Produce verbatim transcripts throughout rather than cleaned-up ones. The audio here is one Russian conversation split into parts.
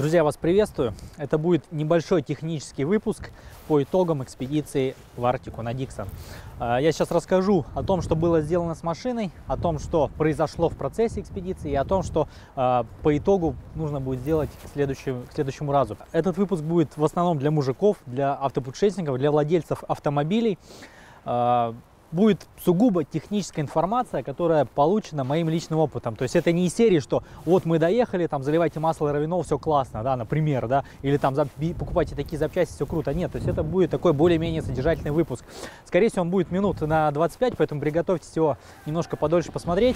Друзья, вас приветствую. Это будет небольшой технический выпуск по итогам экспедиции в Арктику на Диксон. Я сейчас расскажу о том, что было сделано с машиной, о том, что произошло в процессе экспедиции и о том, что по итогу нужно будет сделать к следующему, к следующему разу. Этот выпуск будет в основном для мужиков, для автопутешественников, для владельцев автомобилей. Будет сугубо техническая информация, которая получена моим личным опытом. То есть это не из серии, что вот мы доехали, там заливайте масло равино, все классно, да, например, да, или там покупайте такие запчасти, все круто. Нет, то есть это будет такой более-менее содержательный выпуск. Скорее всего, он будет минут на двадцать пять, поэтому приготовьтесь его немножко подольше посмотреть.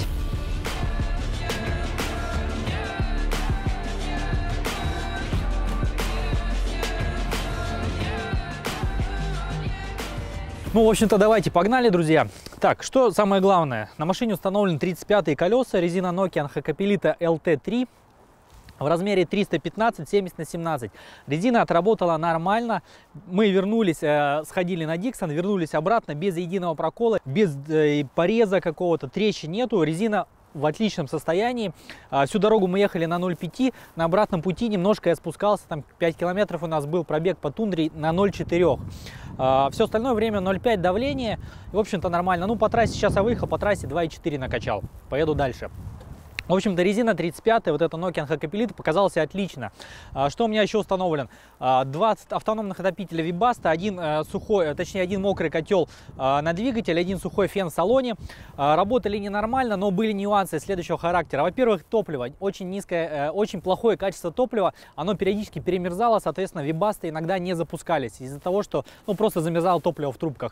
Ну, в общем-то, давайте, погнали, друзья. Так, что самое главное? На машине установлены тридцать пятые колеса, резина Nokian Hakkapeliitta эл тэ три в размере триста пятнадцать семьдесят на семнадцать. Резина отработала нормально. Мы вернулись, э, сходили на Диксон, вернулись обратно без единого прокола, без э, пореза какого-то, трещин нету. Резина в отличном состоянии. Всю дорогу мы ехали на ноль пять, на обратном пути немножко я спускался, там пять километров у нас был пробег по тундре на ноль четыре. Все остальное время ноль пять давление, в общем-то нормально. Ну, по трассе сейчас я выехал, по трассе два и четыре накачал. Поеду дальше. В общем-то, резина тридцать пятая, вот эта Nokian Hakkapeliitta, показалась отлично. Что у меня еще установлен? два автономных отопителя Webasto, один сухой, точнее один мокрый котел на двигатель, один сухой фен в салоне. Работали не нормально, но были нюансы следующего характера. Во-первых, топливо. Очень низкое, очень плохое качество топлива. Оно периодически перемерзало, соответственно, Webasto иногда не запускались из-за того, что ну, просто замерзало топливо в трубках.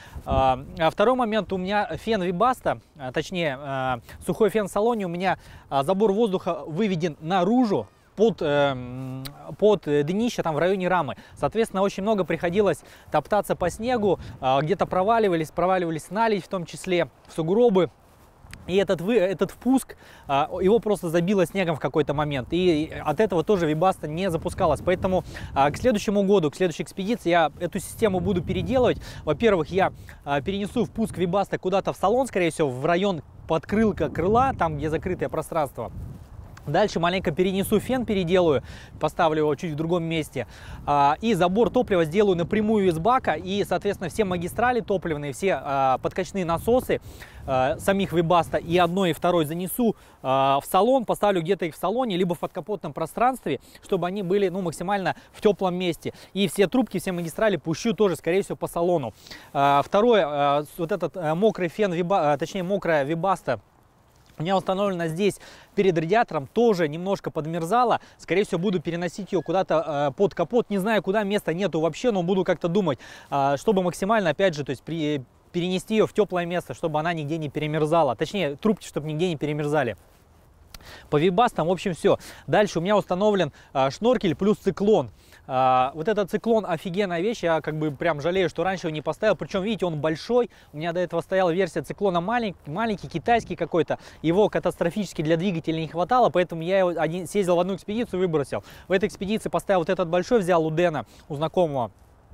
Второй момент, у меня фен Webasto, точнее сухой фен в салоне, у меня забор воздуха выведен наружу под, э, под днище, там в районе рамы. Соответственно, очень много приходилось топтаться по снегу, э, где-то проваливались, проваливались наледь, в том числе в сугробы. И этот, вы, этот впуск, э, его просто забило снегом в какой-то момент. И от этого тоже Webasto не запускалась. Поэтому э, к следующему году, к следующей экспедиции я эту систему буду переделывать. Во-первых, я э, перенесу впуск Webasto куда-то в салон, скорее всего, в район подкрылка крыла, там, где закрытое пространство. Дальше маленько перенесу фен, переделаю, поставлю его чуть в другом месте. И забор топлива сделаю напрямую из бака. И, соответственно, все магистрали топливные, все подкачные насосы самих Webasto и одной, и второй занесу в салон, поставлю где-то их в салоне, либо в подкапотном пространстве, чтобы они были ну, максимально в теплом месте. И все трубки, все магистрали пущу тоже, скорее всего, по салону. Второе, вот этот мокрый фен, точнее, мокрая Webasto, у меня установлена здесь перед радиатором, тоже немножко подмерзала. Скорее всего, буду переносить ее куда-то э, под капот. Не знаю, куда, места нету вообще, но буду как-то думать, э, чтобы максимально, опять же, то есть при, перенести ее в теплое место, чтобы она нигде не перемерзала. Точнее, трубки, чтобы нигде не перемерзали. По Webasto, в общем, все. Дальше у меня установлен э, шноркель плюс циклон. Uh, вот этот циклон офигенная вещь, я как бы прям жалею, что раньше его не поставил, причем, видите, он большой, у меня до этого стояла версия циклона маленький, маленький китайский какой-то, его катастрофически для двигателя не хватало, поэтому я его один, съездил в одну экспедицию, выбросил. В этой экспедиции поставил вот этот большой, взял у Дэна, у знакомого.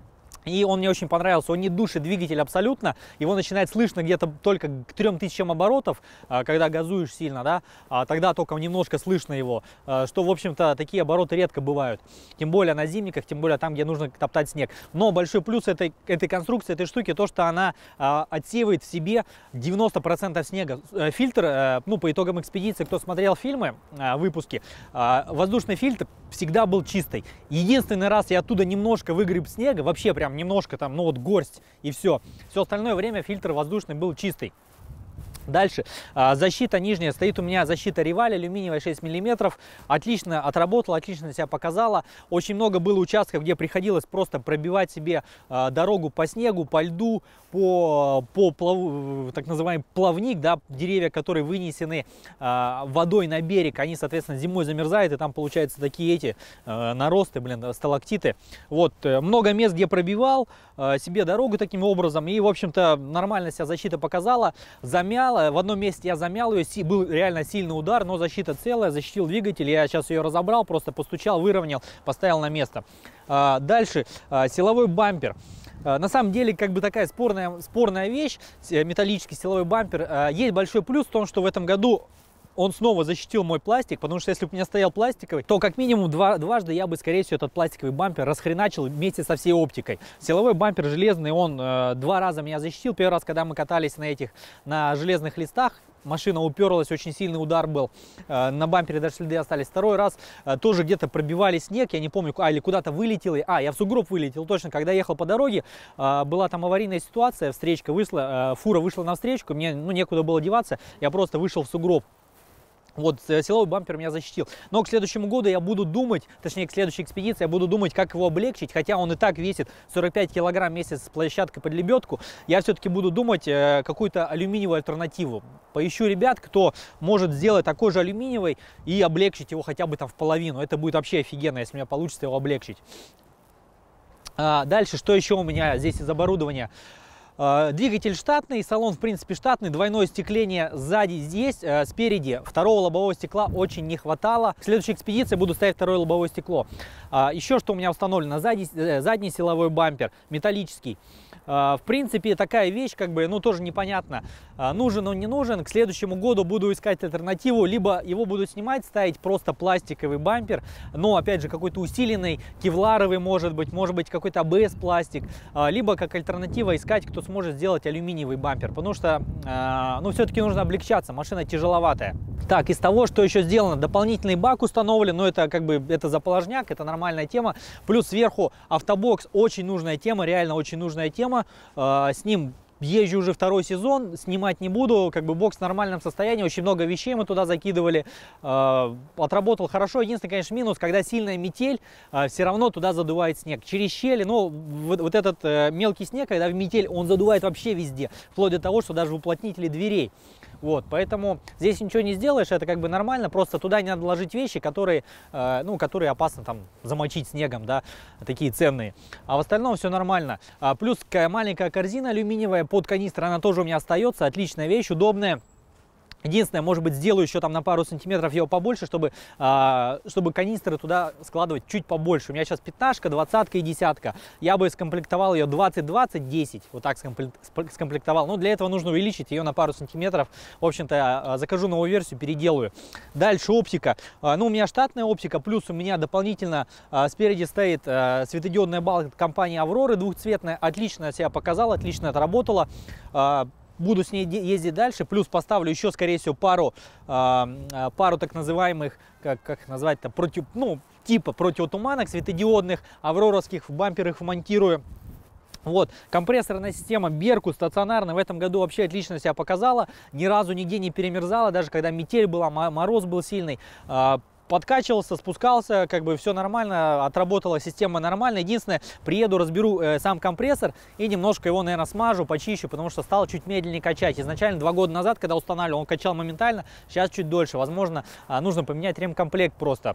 И он мне очень понравился, он не душит двигатель абсолютно, его начинает слышно где-то только к трем тысячам оборотов, когда газуешь сильно, да, а тогда только немножко слышно его, что, в общем-то, такие обороты редко бывают, тем более на зимниках, тем более там, где нужно топтать снег. Но большой плюс этой, этой конструкции, этой штуки, то, что она отсеивает в себе девяносто процентов снега. Фильтр, ну, по итогам экспедиции, кто смотрел фильмы, выпуски, воздушный фильтр всегда был чистый. Единственный раз я оттуда немножко выгреб снега, вообще прям немножко там, ну вот горсть и все. Все остальное время фильтр воздушный был чистый. Дальше, защита нижняя, стоит у меня защита Rival, алюминиевая шесть миллиметров, отлично отработала, отлично себя показала. Очень много было участков, где приходилось просто пробивать себе дорогу по снегу, по льду, по, по плав, так называемый плавник, да, деревья, которые вынесены водой на берег, они, соответственно, зимой замерзают, и там получаются такие эти наросты, блин, сталактиты. Вот, много мест, где пробивал себе дорогу таким образом, и, в общем-то, нормально себя защита показала, замял. В одном месте я замял ее, был реально сильный удар, но защита целая, защитил двигатель. Я сейчас ее разобрал, просто постучал, выровнял, поставил на место. Дальше силовой бампер. На самом деле, как бы такая спорная, спорная вещь, металлический силовой бампер. Есть большой плюс в том, что в этом году он снова защитил мой пластик, потому что если бы у меня стоял пластиковый, то как минимум два, дважды я бы, скорее всего, этот пластиковый бампер расхреначил вместе со всей оптикой. Силовой бампер железный, он э, два раза меня защитил. Первый раз, когда мы катались на этих, на железных листах, машина уперлась, очень сильный удар был, э, на бампере даже следы остались. Второй раз э, тоже где-то пробивали снег, я не помню, а, или куда-то вылетел, а, я в сугроб вылетел, точно, когда ехал по дороге, э, была там аварийная ситуация, встречка вышла, э, фура вышла на встречку, мне ну, некуда было деваться, я просто вышел в сугроб. Вот, силовой бампер меня защитил. Но к следующему году я буду думать, точнее, к следующей экспедиции я буду думать, как его облегчить. Хотя он и так весит сорок пять килограмм вместе с площадкой под лебедку. Я все-таки буду думать э, какую-то алюминиевую альтернативу. Поищу ребят, кто может сделать такой же алюминиевый и облегчить его хотя бы там в половину. Это будет вообще офигенно, если у меня получится его облегчить. А, дальше, что еще у меня здесь из оборудования? Двигатель штатный, салон в принципе штатный, двойное остекление сзади здесь, э, спереди второго лобового стекла очень не хватало. В следующей экспедиции буду ставить второе лобовое стекло. А, еще что у меня установлено, сзади, э, задний силовой бампер, металлический. А, в принципе такая вещь, как бы, ну тоже непонятно, а, нужен он, не нужен. К следующему году буду искать альтернативу, либо его буду снимать, ставить просто пластиковый бампер, но опять же какой-то усиленный, кевларовый может быть, может быть какой-то а бэ эс пластик, а, либо как альтернатива искать, кто сможет сделать алюминиевый бампер, потому что, э, ну, все-таки нужно облегчаться, машина тяжеловатая. Так, из того, что еще сделано, дополнительный бак установлен, но это как бы, это заположняк, это нормальная тема, плюс сверху автобокс, очень нужная тема, реально очень нужная тема, э, с ним езжу уже второй сезон, снимать не буду, как бы бокс в нормальном состоянии, очень много вещей мы туда закидывали, э, отработал хорошо. Единственный, конечно, минус, когда сильная метель, э, все равно туда задувает снег. Через щели, ну, вот, вот этот э, мелкий снег, когда в метель, он задувает вообще везде, вплоть до того, что даже в уплотнители дверей. Вот, поэтому здесь ничего не сделаешь, это как бы нормально, просто туда не надо ложить вещи, которые, э, ну, которые опасно там замочить снегом, да, такие ценные. А в остальном все нормально. А, плюс маленькая корзина алюминиевая под канистрой, она тоже у меня остается, отличная вещь, удобная. Единственное, может быть, сделаю еще там на пару сантиметров его побольше, чтобы, а, чтобы канистры туда складывать чуть побольше. У меня сейчас пятнашка, двадцатка и десятка. Я бы скомплектовал ее двадцать двадцать десять. Вот так скомплектовал. Но для этого нужно увеличить ее на пару сантиметров. В общем-то, закажу новую версию, переделаю. Дальше оптика. А, ну, у меня штатная оптика, плюс у меня дополнительно а, спереди стоит а, светодиодная балка компании Авроры двухцветная. Отлично себя показала, отлично отработала. А, Буду с ней ездить дальше, плюс поставлю еще, скорее всего, пару, э, пару так называемых, как, как назвать-то, против, ну, типа противотуманок светодиодных, авроровских, в бампер их вмонтирую. Вот, компрессорная система Беркут стационарная в этом году вообще отлично себя показала, ни разу нигде не перемерзала, даже когда метель была, мороз был сильный. Э, Подкачивался, спускался, как бы все нормально, отработала система нормально. Единственное, приеду, разберу э, сам компрессор и немножко его, наверное, смажу, почищу, потому что стал чуть медленнее качать. Изначально два года назад, когда устанавливал, он качал моментально, сейчас чуть дольше. Возможно, э, нужно поменять ремкомплект просто.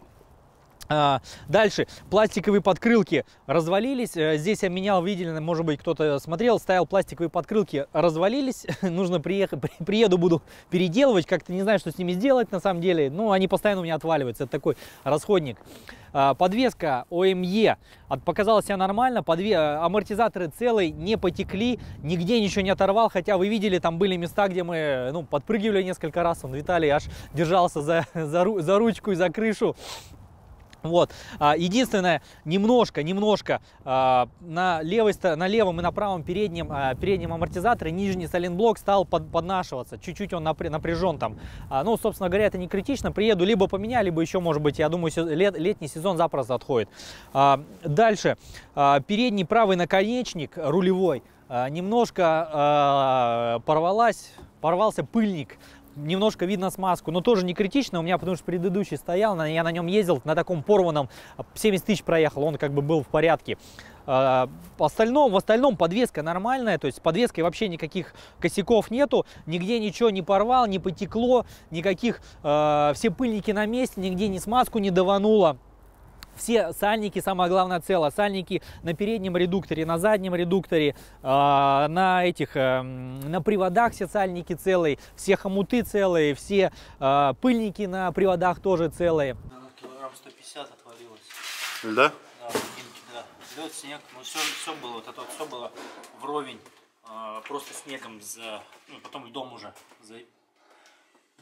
А, дальше, пластиковые подкрылки развалились, здесь я менял, видели, может быть, кто-то смотрел, ставил пластиковые подкрылки, развалились, нужно приехать, приеду, буду переделывать, как-то не знаю, что с ними сделать на самом деле, ну, они постоянно у меня отваливаются, это такой расходник. А, подвеска о эм е показала себя нормально, подве... амортизаторы целые, не потекли, нигде ничего не оторвал, хотя вы видели, там были места, где мы, ну, подпрыгивали несколько раз, он, Виталий, аж держался за, за, ру... за ручку и за крышу. Вот, единственное, немножко, немножко на, левой, на левом и на правом переднем, переднем амортизаторе нижний сайлентблок стал под, поднашиваться, чуть-чуть он напряжен там. Ну, собственно говоря, это не критично, приеду, либо поменяю, либо еще, может быть, я думаю, лет, летний сезон запросто отходит. Дальше, передний правый наконечник рулевой немножко порвалась, порвался пыльник. Немножко видно смазку, но тоже не критично у меня, потому что предыдущий стоял, я на нем ездил, на таком порванном, семьдесят тысяч проехал, он как бы был в порядке. В остальном, в остальном подвеска нормальная, то есть с подвеской вообще никаких косяков нету, нигде ничего не порвал, не потекло, никаких, все пыльники на месте, нигде ни смазку не давануло. Все сальники, самое главное, цело. Сальники на переднем редукторе, на заднем редукторе, э, на этих, э, на приводах все сальники целые, все хомуты целые, все э, пыльники на приводах тоже целые. Килограмм сто пятьдесят отвалилось. Да? Да, ботинки, да. Лед, снег, ну все, все было, вот это вот все было вровень, э, просто снегом, за, ну, потом льдом уже за,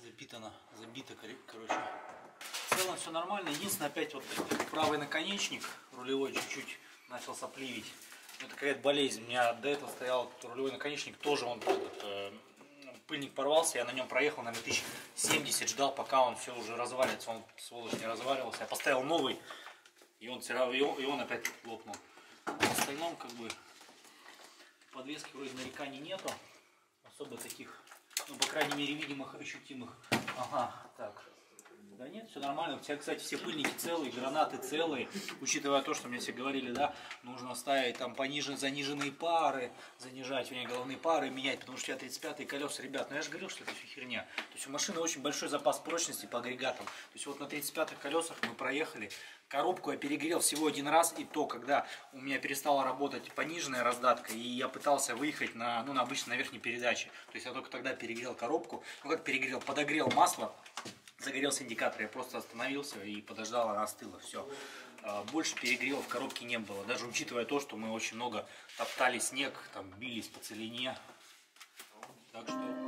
запитано, забито, короче. В целом все нормально. Единственное, опять вот правый наконечник рулевой чуть-чуть начал сопливить. Это какая-то болезнь. У меня до этого стоял рулевой наконечник, тоже он этот, э, пыльник порвался, я на нем проехал, наверное, тысяч семьдесят, ждал, пока он все уже развалится. Он, сволочь, не разваливался. Я поставил новый, и он, и он, и он опять лопнул. В остальном, как бы, подвески вроде нареканий нету. Особо таких, ну, по крайней мере, видимых, ощутимых. Ага, так. Да нет, все нормально. У тебя, кстати, все пыльники целые, гранаты целые. Учитывая то, что мне все говорили, да, нужно ставить там пониженные, заниженные пары, занижать, вернее, головные пары менять, потому что у тебя тридцать пятые колеса, ребят. Но я же говорил, что это все херня. То есть у машины очень большой запас прочности по агрегатам. То есть вот на тридцать пятых колесах мы проехали. Коробку я перегрел всего один раз, и то, когда у меня перестала работать пониженная раздатка, и я пытался выехать на, ну, на обычно на верхней передаче. То есть я только тогда перегрел коробку, ну как перегрел, подогрел масло, загорелся индикатор, я просто остановился и подождал, она остыла, все. Больше перегрева в коробке не было, даже учитывая то, что мы очень много топтали снег, там бились по целине. Так что вот.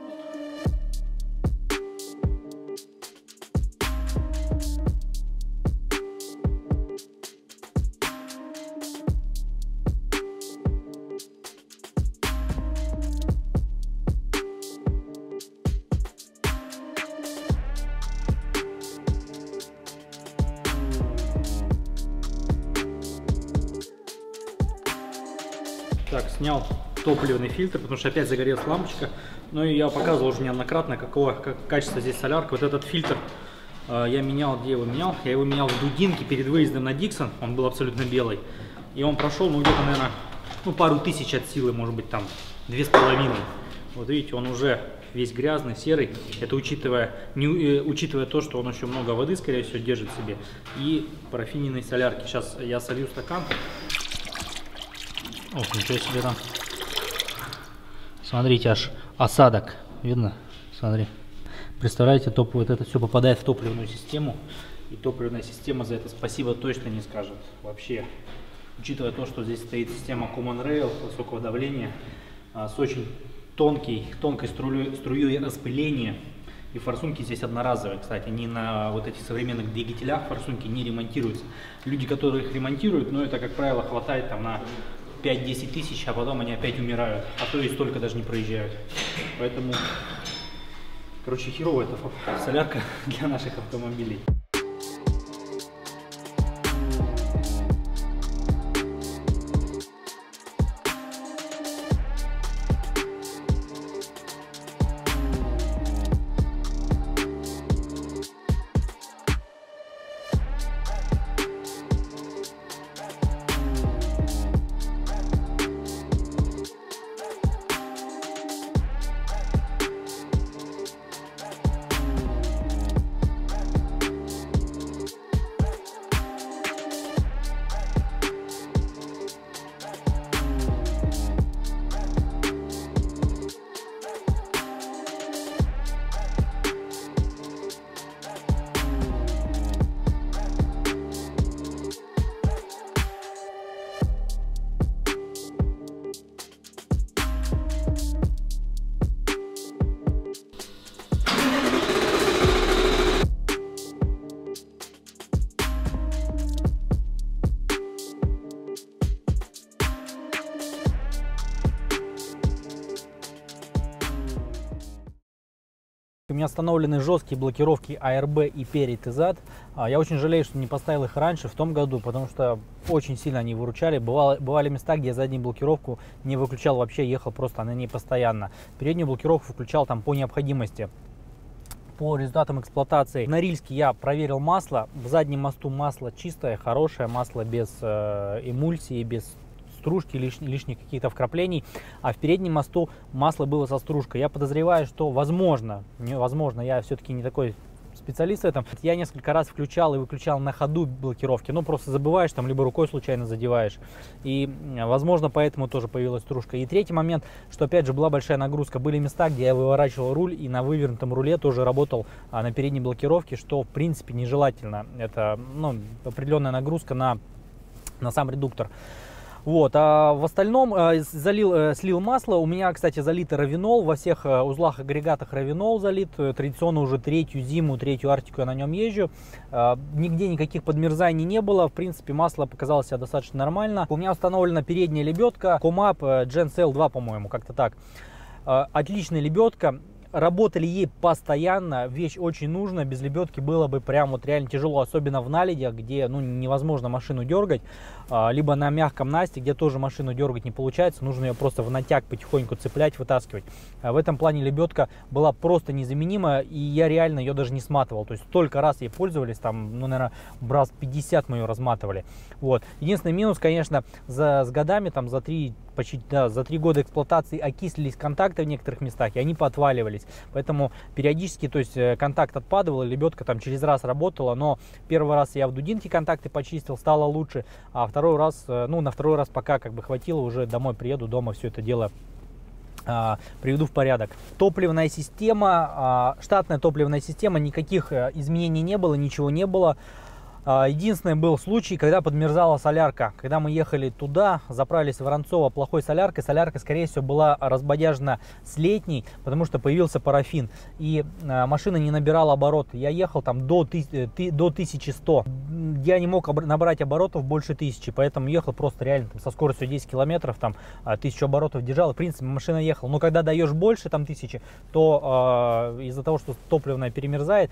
Так, снял топливный фильтр, потому что опять загорелась лампочка. Ну и я показывал уже неоднократно, какого как качества здесь солярка. Вот этот фильтр э, я менял, где я его менял? Я его менял в Дудинке перед выездом на Диксон. Он был абсолютно белый. И он прошел, ну где-то, наверное, ну, пару тысяч от силы, может быть, там, две с половиной. Вот видите, он уже весь грязный, серый. Это учитывая, не, э, учитывая то, что он еще много воды, скорее всего, держит в себе. И парафиненной солярки. Сейчас я солью стакан. Ох, ничего себе там. Смотрите, аж осадок. Видно? Смотри. Представляете, топ, вот это все попадает в топливную систему. И топливная система за это спасибо точно не скажет. Вообще. Учитывая то, что здесь стоит система Common Rail высокого давления, а, с очень тонкий, тонкой струей, струей распыления. И форсунки здесь одноразовые, кстати, не на вот этих современных двигателях форсунки не ремонтируются. Люди, которые их ремонтируют, но это, как правило, хватает там на пять-десять тысяч, а потом они опять умирают, а то и столько даже не проезжают. Поэтому, короче, херовая эта солярка для наших автомобилей. У меня установлены жесткие блокировки а эр бэ и перед и зад. Я очень жалею, что не поставил их раньше, в том году, потому что очень сильно они выручали. Бывало, бывали места, где я заднюю блокировку не выключал вообще, ехал просто на ней постоянно. Переднюю блокировку включал там по необходимости. По результатам эксплуатации в Норильске я проверил масло. В заднем мосту масло чистое, хорошее масло, без э, эмульсии, без стружки, лиш, лишних каких-то вкраплений, а в переднем мосту масло было со стружкой. Я подозреваю, что возможно, возможно, я все-таки не такой специалист в этом, я несколько раз включал и выключал на ходу блокировки, ну просто забываешь, там либо рукой случайно задеваешь, и возможно поэтому тоже появилась стружка. И третий момент, что опять же была большая нагрузка, были места, где я выворачивал руль и на вывернутом руле тоже работал а, на передней блокировке, что в принципе нежелательно, это ну, определенная нагрузка на, на сам редуктор. Вот, а в остальном э, залил, э, слил масло. У меня, кстати, залит равинол. Во всех э, узлах, агрегатах равинол залит. Традиционно уже третью зиму, третью Арктику я на нем езжу. Э, нигде никаких подмерзаний не было. В принципе, масло показало себя достаточно нормально. У меня установлена передняя лебедка Комап Gen Sail два, по-моему, как-то так. Э, отличная лебедка. Работали ей постоянно, вещь очень нужна, без лебедки было бы прям вот реально тяжело, особенно в наледях, где ну, невозможно машину дергать, либо на мягком насте, где тоже машину дергать не получается, нужно ее просто в натяг потихоньку цеплять, вытаскивать. В этом плане лебедка была просто незаменима, и я реально ее даже не сматывал, то есть столько раз ей пользовались, там, ну, наверное, раз пятьдесят мы ее разматывали. Вот. Единственный минус, конечно, за, с годами, там, за три, почти, да, за три года эксплуатации окислились контакты в некоторых местах, и они поотваливались. Поэтому периодически, то есть контакт отпадывал, лебедка там через раз работала, но первый раз я в дудинке контакты почистил, стало лучше, а второй раз, ну на второй раз пока как бы хватило, уже домой приеду, дома все это дело а, приведу в порядок. Топливная система, а, штатная топливная система, никаких изменений не было, ничего не было. Единственный был случай, когда подмерзала солярка. Когда мы ехали туда, заправились в Воронцово плохой соляркой. Солярка, скорее всего, была разбодяжена с летней, потому что появился парафин. И машина не набирала обороты. Я ехал там до, до тысячи ста. Я не мог набрать оборотов больше тысячи, поэтому ехал просто реально там, со скоростью десять километров, там тысячу оборотов держал. В принципе, машина ехала. Но когда даешь больше там тысячи, то э, из-за того, что топливная перемерзает,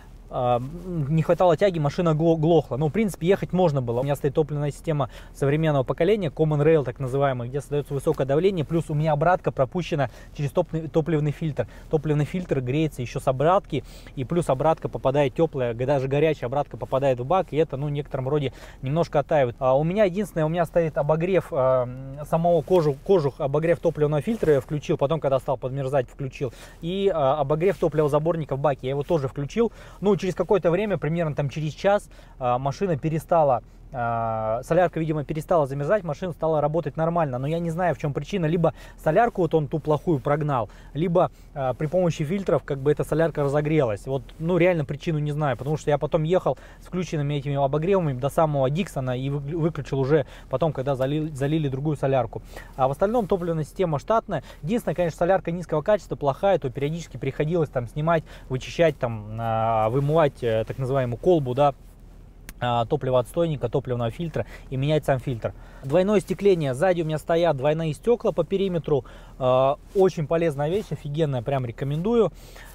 не хватало тяги, машина глохла. Но в принципе ехать можно было. У меня стоит топливная система современного поколения, Common Rail так называемый, где создается высокое давление, плюс у меня обратка пропущена через топливный фильтр. Топливный фильтр греется еще с обратки, и плюс обратка попадает теплая, даже горячая обратка попадает в бак, и это ну в некотором роде немножко оттаивает. А у меня единственное, у меня стоит обогрев э, самого кожух, кожух, обогрев топливного фильтра я включил, потом когда стал подмерзать включил, и э, обогрев топливозаборника в баке я его тоже включил. Ну через какое-то время, примерно там через час, машина перестала, солярка, видимо, перестала замерзать, машина стала работать нормально. Но я не знаю, в чем причина. Либо солярку вот он ту плохую прогнал, либо при помощи фильтров как бы эта солярка разогрелась. Вот, ну, реально причину не знаю, потому что я потом ехал с включенными этими обогревами до самого Диксона и выключил уже потом, когда залили, залили другую солярку. А в остальном топливная система штатная. Единственное, конечно, солярка низкого качества, плохая, то периодически приходилось там снимать, вычищать, там, вымывать так называемую колбу, да, топливоотстойника, топливного фильтра и менять сам фильтр. Двойное остекление. Сзади у меня стоят двойные стекла по периметру. Очень полезная вещь, офигенная, прям рекомендую.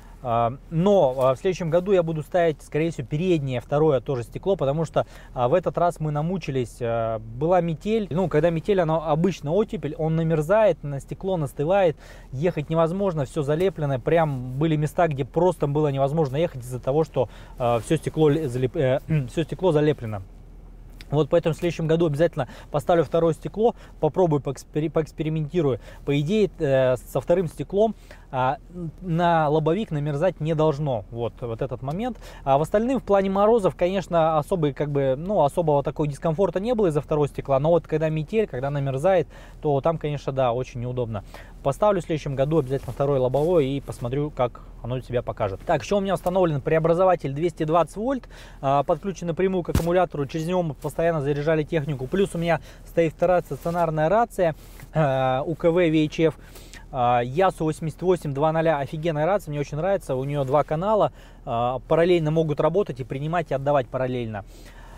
Но в следующем году я буду ставить, скорее всего, переднее, второе тоже стекло, потому что в этот раз мы намучились. Была метель. Ну, когда метель, она обычно оттепель, он намерзает, на стекло настывает, ехать невозможно, все залеплено. Прям были места, где просто было невозможно ехать из-за того, что все стекло, залеп... все стекло залеплено. Вот поэтому в следующем году обязательно поставлю второе стекло, попробую, поэкспери поэкспериментирую. По идее, э, со вторым стеклом э, на лобовик намерзать не должно. Вот, вот этот момент. А в остальном, в плане морозов, конечно, особый, как бы, ну, особого такого дискомфорта не было из-за второго стекла. Но вот когда метель, когда намерзает, то там, конечно, да, очень неудобно. Поставлю в следующем году обязательно второе лобовое и посмотрю, как оно себя покажет. Так, еще у меня установлен преобразователь двести двадцать вольт, э, подключен напрямую к аккумулятору. Через него мы постоянно заряжали технику. Плюс у меня стоит вторая стационарная рация э, у ка вэ ви эйч эф э, Ясу восемьдесят восемь два ноль. Офигенная рация, мне очень нравится. У нее два канала, э, параллельно могут работать и принимать и отдавать параллельно.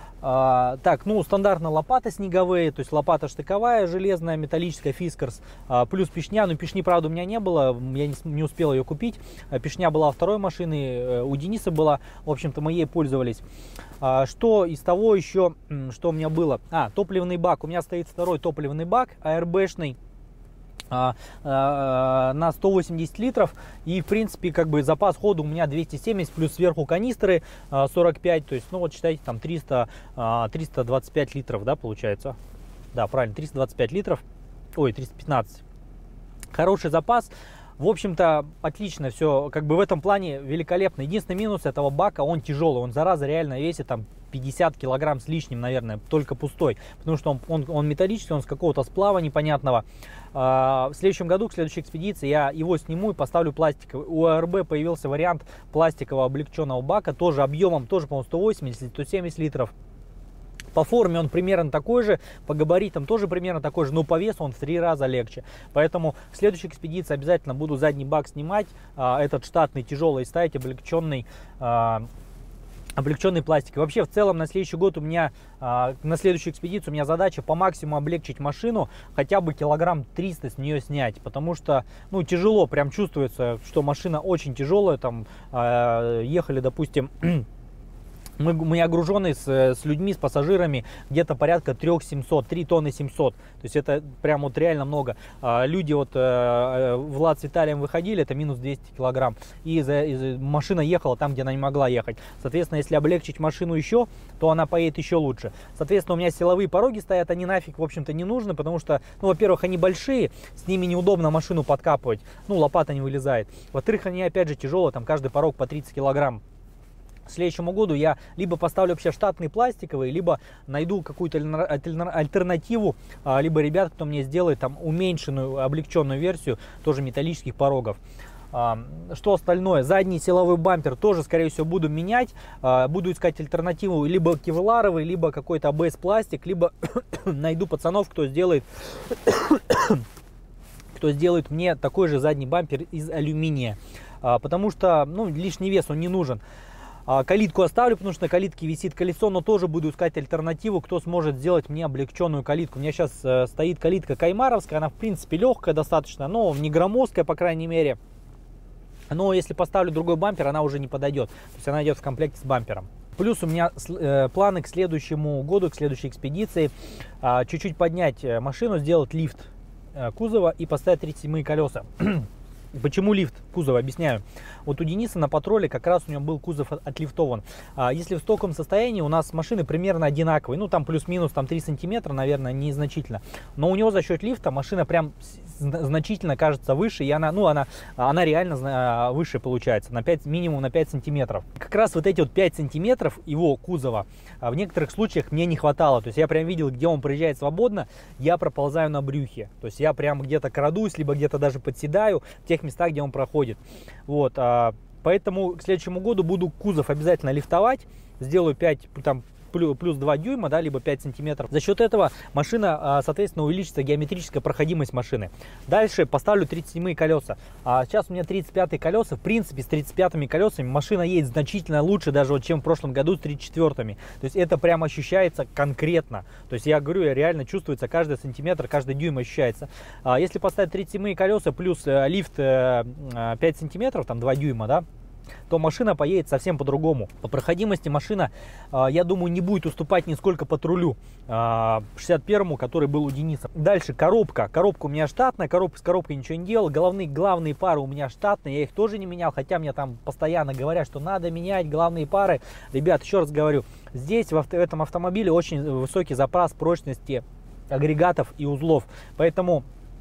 А, так, ну, стандартно лопата снеговые, то есть лопата штыковая, железная, металлическая, Фискарс, а, плюс пешня. Ну, пешни, правда, у меня не было, я не, не успел ее купить. Пешня была у второй машины, у Дениса была, в общем-то, мы ей пользовались. А, что из того еще, что у меня было? А, топливный бак. У меня стоит второй топливный бак, а эр бэ-шный. А, а, на сто восемьдесят литров, и в принципе как бы запас хода у меня двести семьдесят, плюс сверху канистры а, сорок пять, то есть ну вот считайте там триста, а, триста двадцать пять литров, да, получается, да, правильно, триста двадцать пять литров, ой, триста пятнадцать. Хороший запас. В общем-то, отлично все, как бы в этом плане великолепно. Единственный минус этого бака, он тяжелый, он зараза реально весит там пятьдесят килограмм с лишним, наверное, только пустой, потому что он, он, он металлический, он с какого-то сплава непонятного. А, в следующем году, к следующей экспедиции, я его сниму и поставлю пластиковый. У а эр бэ появился вариант пластикового облегченного бака, тоже объемом, тоже, по-моему, сто восемьдесят - сто семьдесят литров. По форме он примерно такой же, по габаритам тоже примерно такой же, но по весу он в три раза легче. Поэтому в следующей экспедиции обязательно буду задний бак снимать, а, этот штатный тяжелый, и ставить облегченный, а, облегченный пластик. И вообще в целом на следующий год у меня, а, на следующую экспедицию у меня задача по максимуму облегчить машину, хотя бы килограмм триста с нее снять, потому что, ну, тяжело, прям чувствуется, что машина очень тяжелая, там, а, ехали, допустим, Мы, мы огружены с, с людьми, с пассажирами где-то порядка трёх семисот, три тонны семьсот. То есть это прям вот реально много. А, люди вот, э, Влад с Виталием выходили, это минус двести килограмм. И, за, и машина ехала там, где она не могла ехать. Соответственно, если облегчить машину еще, то она поедет еще лучше. Соответственно, у меня силовые пороги стоят, они нафиг, в общем-то, не нужны, потому что, ну, во-первых, они большие, с ними неудобно машину подкапывать. Ну, лопата не вылезает. Во-вторых, они, опять же, тяжелые, там каждый порог по тридцать килограмм. К следующему году я либо поставлю вообще штатный пластиковый, либо найду какую-то альтернативу, либо ребят, кто мне сделает там уменьшенную, облегченную версию тоже металлических порогов. Что остальное? Задний силовой бампер тоже, скорее всего, буду менять. Буду искать альтернативу либо кевларовый, либо какой-то эй би эс-пластик, либо найду пацанов, кто сделает... кто сделает мне такой же задний бампер из алюминия. Потому что, ну, лишний вес он не нужен. Калитку оставлю, потому что на калитке висит колесо, но тоже буду искать альтернативу, кто сможет сделать мне облегченную калитку. У меня сейчас э, стоит калитка каймаровская, она в принципе легкая достаточно, но не громоздкая, по крайней мере. Но если поставлю другой бампер, она уже не подойдет, то есть она идет в комплекте с бампером. Плюс у меня э, планы к следующему году, к следующей экспедиции, э, чуть-чуть поднять машину, сделать лифт э, кузова и поставить тридцать седьмые колеса. Почему лифт кузова? Объясняю. Вот у Дениса на патроле как раз у него был кузов отлифтован. А если в стоковом состоянии, у нас машины примерно одинаковые. Ну, там плюс-минус там три сантиметра, наверное, незначительно. Но у него за счет лифта машина прям значительно кажется выше. И она, ну, она, она реально выше получается. На пять, минимум на пять сантиметров. Как раз вот эти вот пять сантиметров его кузова в некоторых случаях мне не хватало. То есть я прям видел, где он проезжает свободно, я проползаю на брюхе. То есть я прям где-то крадусь, либо где-то даже подседаю в тех местах, где он проходит. Вот, а, поэтому к следующему году буду кузов обязательно лифтовать. Сделаю пять, там, плюс два дюйма, да, либо пять сантиметров. За счет этого машина, соответственно, увеличится геометрическая проходимость машины. Дальше поставлю тридцать седьмые колеса. А сейчас у меня тридцать пятые колеса. В принципе, с тридцать пятыми колесами машина едет значительно лучше даже, вот, чем в прошлом году с тридцать четвёртыми. То есть это прям ощущается конкретно. То есть я говорю, реально чувствуется каждый сантиметр, каждый дюйм ощущается. А если поставить тридцать седьмые колеса плюс э, лифт э, пять сантиметров, там два дюйма, да, то машина поедет совсем по-другому. По проходимости машина, я думаю, не будет уступать нисколько патрулю шестьдесят первому, который был у Дениса. Дальше коробка. Коробка у меня штатная, коробка с коробкой ничего не делал. Головные, главные пары у меня штатные, я их тоже не менял, хотя мне там постоянно говорят, что надо менять главные пары. Ребят, еще раз говорю, здесь в этом автомобиле очень высокий запас прочности агрегатов и узлов, поэтому...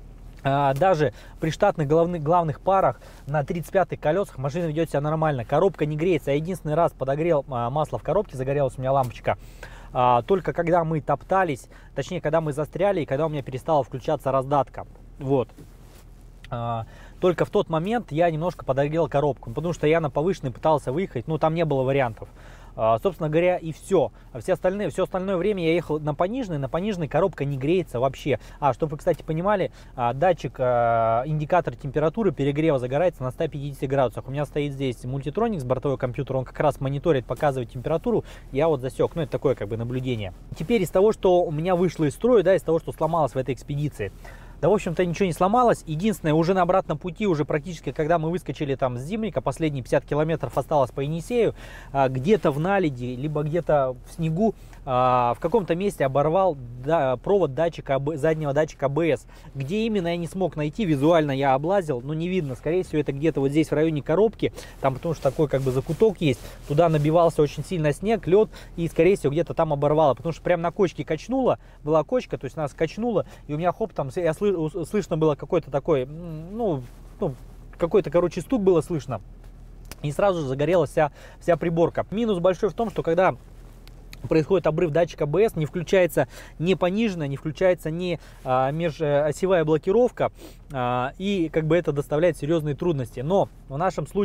Даже при штатных главных, главных парах на тридцать пятых колесах машина ведет себя нормально. Коробка не греется. Я единственный раз подогрел масло в коробке, загорелась у меня лампочка. Только когда мы топтались, точнее, когда мы застряли и когда у меня перестала включаться раздатка. Вот. Только в тот момент я немножко подогрел коробку, потому что я на повышенной пытался выехать, ну там не было вариантов. Собственно говоря, и все. Все остальное, все остальное время я ехал на пониженной, на пониженной коробка не греется вообще. А, чтобы вы, кстати, понимали, датчик, индикатор температуры перегрева загорается на ста пятидесяти градусах. У меня стоит здесь мультитроник с бортовой компьютер, он как раз мониторит, показывает температуру. Я вот засек, ну это такое как бы наблюдение. Теперь из того, что у меня вышло из строя, да, из того, что сломалось в этой экспедиции. Да, в общем-то, ничего не сломалось. Единственное, уже на обратном пути, уже практически, когда мы выскочили там с Зимника, последние пятьдесят километров осталось по Енисею, где-то в наледи, либо где-то в снегу, в каком-то месте оборвал провод датчика, заднего датчика а бэ эс. Где именно, я не смог найти, визуально я облазил, но не видно. Скорее всего, это где-то вот здесь в районе коробки, там потому что такой как бы закуток есть. Туда набивался очень сильно снег, лед, и, скорее всего, где-то там оборвало, потому что прям на кочке качнуло, была кочка, то есть нас качнуло, и у меня хоп, там, я слышал, слышно было какой-то такой, ну, ну какой-то, короче, стук было слышно. И сразу же загорелась вся, вся приборка. Минус большой в том, что когда происходит обрыв датчика а бэ эс, не включается не пониженная, не включается не а, межосевая блокировка, а, и как бы это доставляет серьезные трудности. Но в нашем случае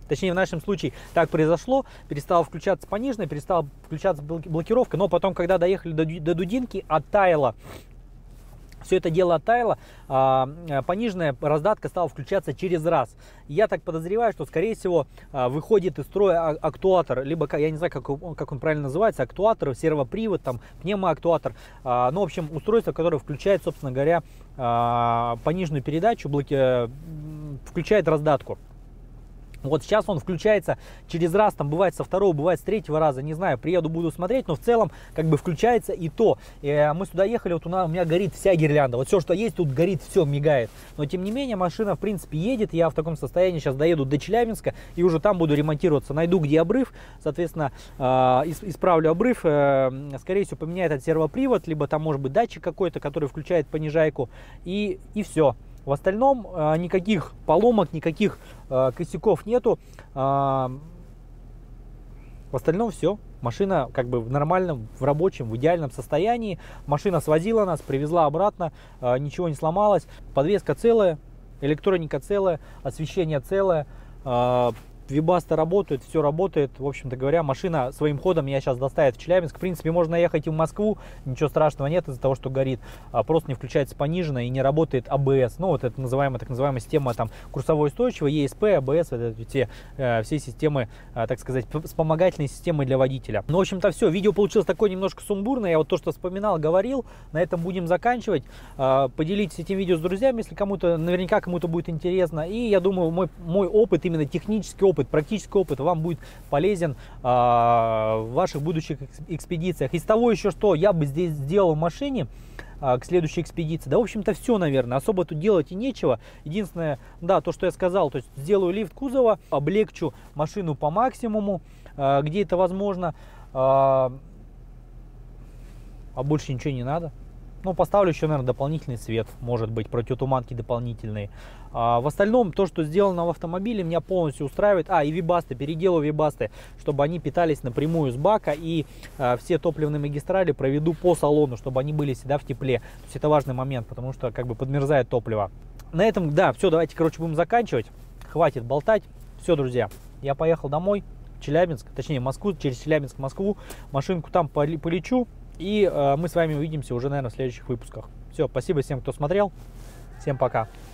Точнее, в нашем случае так произошло. Перестала включаться пониженная, перестала включаться блокировка. Но потом, когда доехали до, до Дудинки, оттаяло. Все это дело оттаяло, а, пониженная раздатка стала включаться через раз. Я так подозреваю, что, скорее всего, выходит из строя актуатор, либо, я не знаю, как он, как он правильно называется, актуатор, сервопривод, там, пневмоактуатор. А, ну, в общем, устройство, которое включает, собственно говоря, а, пониженную передачу, блоки, включает раздатку. Вот сейчас он включается через раз, там бывает со второго, бывает с третьего раза, не знаю, приеду, буду смотреть, но в целом как бы включается и то. И мы сюда ехали, вот у, нас, у меня горит вся гирлянда, вот все, что есть, тут горит, все мигает. Но тем не менее машина в принципе едет, я в таком состоянии сейчас доеду до Челябинска и уже там буду ремонтироваться. Найду где обрыв, соответственно, исправлю обрыв, скорее всего поменяет этот сервопривод, либо там может быть датчик какой-то, который включает понижайку, и, и все. В остальном э, никаких поломок, никаких э, косяков нету. Э, в остальном все. Машина как бы в нормальном, в рабочем, в идеальном состоянии. Машина свозила нас, привезла обратно, э, ничего не сломалось. Подвеска целая, электроника целая, освещение целое. Э, Вибасты работают, все работает. В общем-то говоря, машина своим ходом меня сейчас доставит в Челябинск. В принципе, можно ехать и в Москву, ничего страшного нет из-за того, что горит. А просто не включается пониженная и не работает а бэ эс. Ну, вот это называемая, так называемая система там курсовой устойчивой, е эс пэ, а бэ эс, это все, все системы, так сказать, вспомогательные системы для водителя. Ну, в общем-то, все. Видео получилось такое немножко сумбурное. Я вот то, что вспоминал, говорил. На этом будем заканчивать. Поделитесь этим видео с друзьями, если кому-то, наверняка кому-то будет интересно. И я думаю, мой, мой опыт, именно технический опыт, практический опыт вам будет полезен а, в ваших будущих экспедициях. Из того еще, что я бы здесь сделал в машине а, к следующей экспедиции, да, в общем-то, все, наверное. Особо тут делать и нечего. Единственное, да, то, что я сказал, то есть сделаю лифт кузова, облегчу машину по максимуму, а, где это возможно, а, а больше ничего не надо. Ну, поставлю еще, наверное, дополнительный свет, может быть, противотуманки дополнительные. А в остальном, то, что сделано в автомобиле, меня полностью устраивает. А, и вибасты, переделаю вибасты, чтобы они питались напрямую с бака. И а, все топливные магистрали проведу по салону, чтобы они были всегда в тепле. То есть это важный момент, потому что как бы подмерзает топливо. На этом, да, все, давайте, короче, будем заканчивать. Хватит болтать. Все, друзья, я поехал домой, в Челябинск, точнее, в Москву, через Челябинск в Москву. Машинку там полечу. И э, мы с вами увидимся уже, наверное, в следующих выпусках. Все, спасибо всем, кто смотрел. Всем пока.